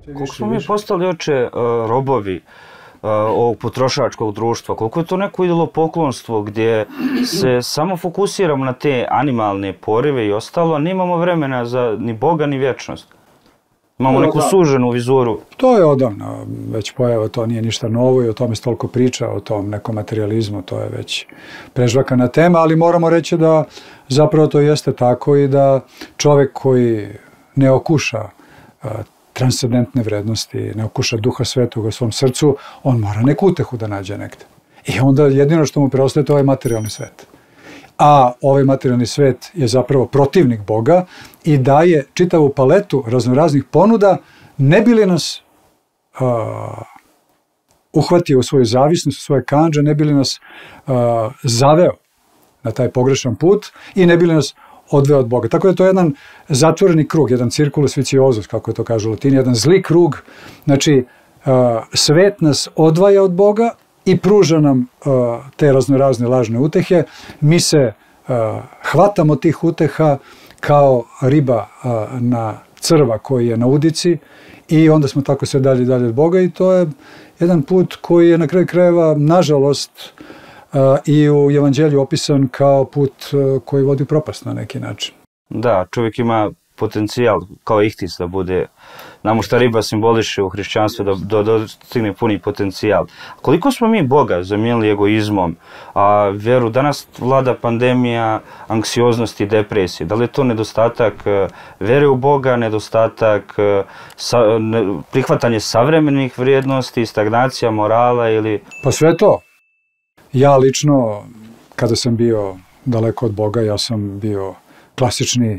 Koliko smo mi postali, oče, robovi ovog potrošačkog društva, koliko je to neko idolopoklonstvo gdje se samo fokusiramo na te animalne porive i ostalo, a nemamo vremena za ni Boga ni vječnost. Imamo neku suženu vizuru. To je odavno već pojava, to nije ništa novo i o tome se toliko priča, o tom nekom materializmu, to je već prežvakana tema, ali moramo reći da zapravo to jeste tako i da čovjek koji ne okuša transcendentne vrednosti, ne okuša Duha Svetog u svom srcu, on mora neku utehu da nađe negde. I onda jedino što mu preostaje to je ovaj materijalni svet. A ovaj materijalni svet je zapravo protivnik Boga i daje čitavu paletu raznoraznih ponuda, ne bi li nas uhvatio u svoju zavisnost, u svoje kandže, ne bi li nas zaveo na taj pogrešan put i ne bi li nas odveo od Boga. Tako da je to jedan zatvoreni krug, jedan circulus viciosus, kako je to kaže u latini, jedan zli krug. Znači, svet nas odvaja od Boga i pruža nam te raznorazne lažne utehe. Mi se hvatamo tih uteha kao riba na crva koji je na udici i onda smo tako sve dalje i dalje od Boga i to je jedan put koji je na kraju krajeva, nažalost, i u Evanđelju opisan kao put koji vodi u propast na neki način. Da, čovjek ima potencijal kao ihtis da bude, znamo šta riba simboliše u hrišćanstvu, da dostigne puni potencijal. Koliko smo mi Boga zamijenili egoizmom, a vjeru, danas vlada pandemija anksioznosti i depresije. Da li je to nedostatak vere u Boga, nedostatak prihvatanje savremenih vrijednosti, stagnacija morala ili... Pa sve to. Ja lično, kada sam bio daleko od Boga, ja sam bio klasični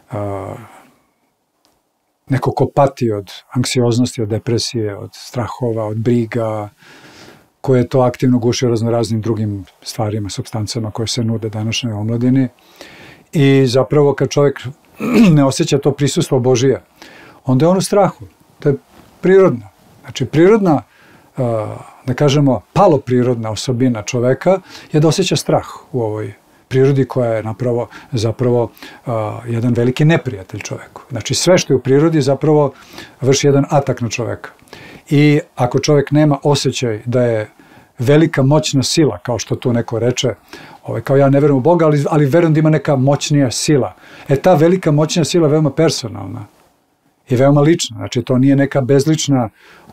neko ko pati od anksioznosti, od depresije, od strahova, od briga, koje je to aktivno gušio raznoraznim drugim stvarima, supstancama koje se nude današnjoj omladini. I zapravo kad čovjek ne osjeća to prisustvo Božije, onda je on u strahu. To je prirodno. Znači, prirodna, da kažemo, paloprirodna osobina čoveka je da osjeća strah u ovoj prirodi koja je zapravo jedan veliki neprijatelj čoveku. Znači sve što je u prirodi zapravo vrši jedan atak na čoveka. I ako čovek nema osjećaj da je velika moćna sila, kao što tu neko reče, kao ja ne verujem u Boga, ali verujem da ima neka moćnija sila. Ta velika moćnija sila je veoma personalna i veoma lična. Znači to nije neka bezlična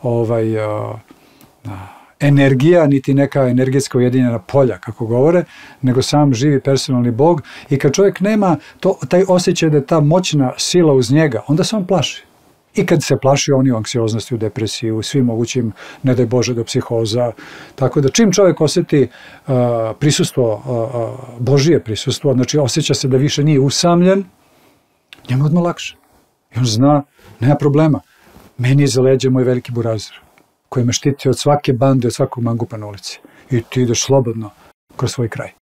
energija, niti neka energetska ujedinjena polja, kako govore, nego sam živi personalni Bog i kad čovjek nema taj osjećaj da je ta moćna sila uz njega, onda se on plaši. I kad se plaši, on je u anksioznosti, u depresiji, u svim mogućim, ne daj Bože, do psihoza. Tako da čim čovjek osjeti prisustvo, Božije prisustvo, znači osjeća se da više nije usamljen, njemu odmah lakše. I on zna, nema problema. Meni je za leđa moj veliki burazir, koji me štiti od svake bande, od svakog mangupa na ulici. I ti ideš slobodno kroz svoj kraj.